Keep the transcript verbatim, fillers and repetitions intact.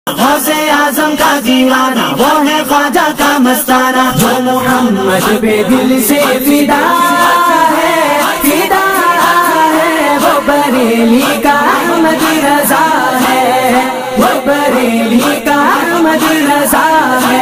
गौसे आजम का दीवाना वो है ख्वाजा का मस्ताना। जो मोहम्मद पे दिल से फिदा है, फिदा है वो बरेली का अहमदी रजा